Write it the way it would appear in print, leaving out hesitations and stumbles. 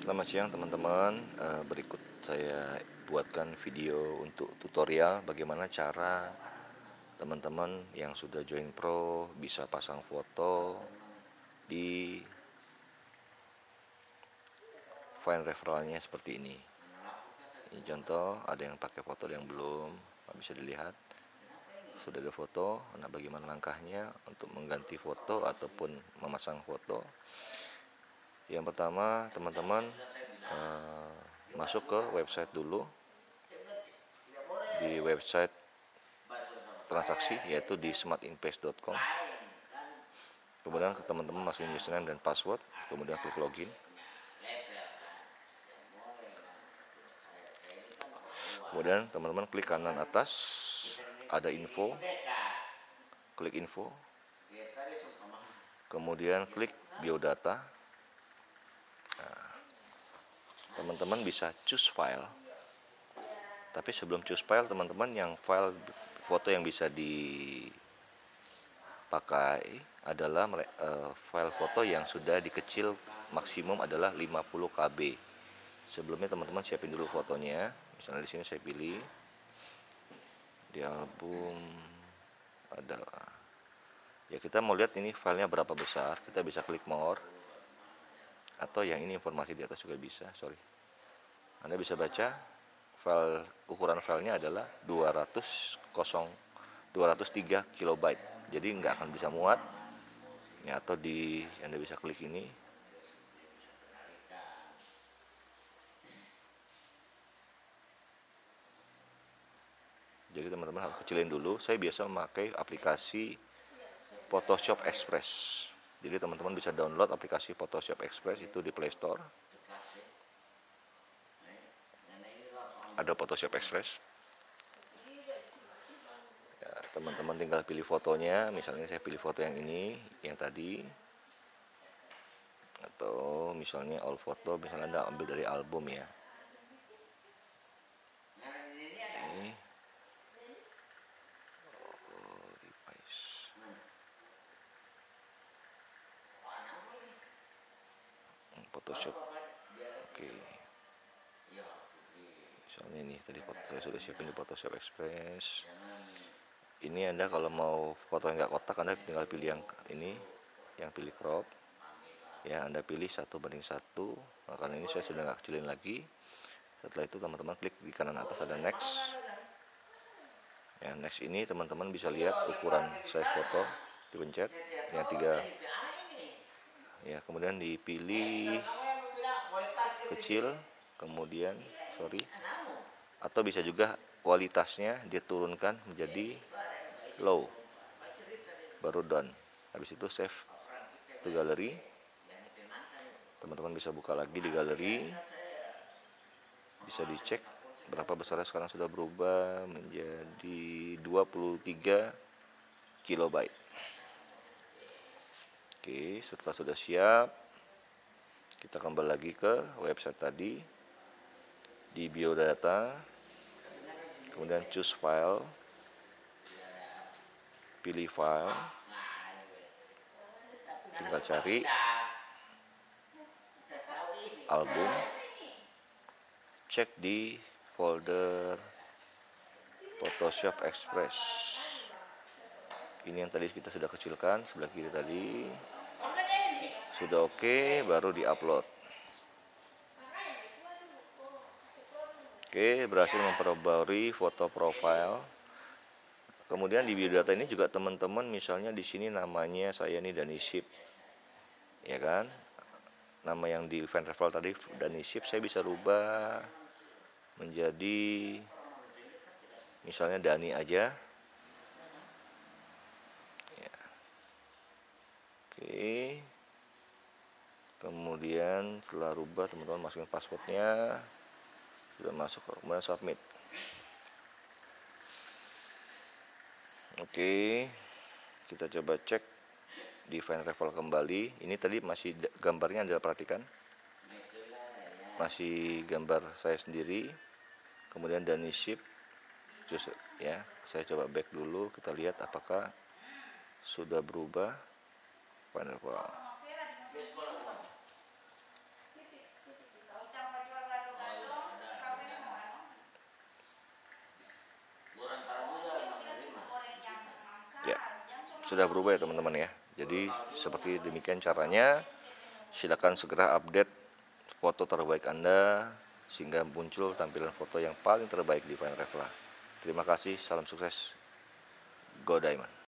Selamat siang teman-teman. Berikut saya buatkan video untuk tutorial bagaimana cara teman-teman yang sudah join pro bisa pasang foto di file referralnya seperti ini. Ini contoh, ada yang pakai foto, ada yang belum. Bisa dilihat sudah ada foto. Nah, bagaimana langkahnya untuk mengganti foto ataupun memasang foto? Yang pertama, teman-teman masuk ke website dulu. Di website transaksi yaitu di smartinvest.com. Kemudian teman-teman masukin username dan password, kemudian klik login. Kemudian teman-teman klik kanan atas, ada info, klik info. Kemudian klik biodata. Teman-teman bisa choose file. Tapi sebelum choose file, teman-teman, yang file foto yang bisa dipakai adalah file foto yang sudah dikecil maksimum adalah 50 KB. Sebelumnya teman-teman siapin dulu fotonya. Misalnya di sini saya pilih di album ada. Ya, kita mau lihat ini filenya berapa besar, kita bisa klik more. Atau yang ini informasi di atas juga bisa, Anda bisa baca file, ukuran filenya adalah 203 kilobyte. Jadi nggak akan bisa muat. Ya, atau Anda bisa klik ini. Jadi teman-teman harus kecilin dulu. Saya biasa memakai aplikasi Photoshop Express. Jadi teman-teman bisa download aplikasi Photoshop Express itu di Play Store. Ada Photoshop Express. Ya, teman-teman tinggal pilih fotonya. Misalnya saya pilih foto yang ini, yang tadi. Atau misalnya all photo, misalnya Anda ambil dari album ya. Ini Photoshop. Oke. Misalnya ini tadi saya sudah siapin di Photoshop Express. Ini Anda kalau mau foto yang nggak kotak, Anda tinggal pilih yang ini, yang pilih crop. Ya, Anda pilih 1:1. Nah, karena ini saya sudah nggak kecilin lagi. Setelah itu teman-teman klik di kanan atas ada next. Ya, next ini teman-teman bisa lihat ukuran size foto, dipencet yang 3. Ya, kemudian dipilih kecil, kemudian atau bisa juga kualitasnya diturunkan menjadi low, baru done. Habis itu save to gallery. Teman-teman bisa buka lagi di galeri, bisa dicek berapa besarnya. Sekarang sudah berubah menjadi 23 kilobyte. Oke, setelah sudah siap, kita kembali lagi ke website tadi. Di biodata, kemudian choose file, pilih file, tinggal cari album, cek di folder Photoshop Express. Ini yang tadi kita sudah kecilkan sebelah kiri tadi. Sudah oke, baru di-upload. Oke, berhasil memperbarui foto profile. Kemudian di biodata ini juga teman-teman, misalnya di sini namanya saya ini Daniship, ya kan? Nama yang di event referral tadi Daniship, saya bisa rubah menjadi misalnya Dani aja. Ya. Oke. Kemudian setelah rubah, teman-teman masukin passwordnya. Sudah masuk, kemudian submit. Oke, kita coba cek di file referral kembali. Ini tadi masih gambarnya, Anda perhatikan, masih gambar saya sendiri. Kemudian Daniship, ya, saya coba back dulu, kita lihat apakah sudah berubah file referral. sudah berubah ya teman-teman ya. Jadi seperti demikian caranya. Silakan segera update foto terbaik Anda sehingga muncul tampilan foto yang paling terbaik di Find Revla. Terima kasih, salam sukses, Go Diamond.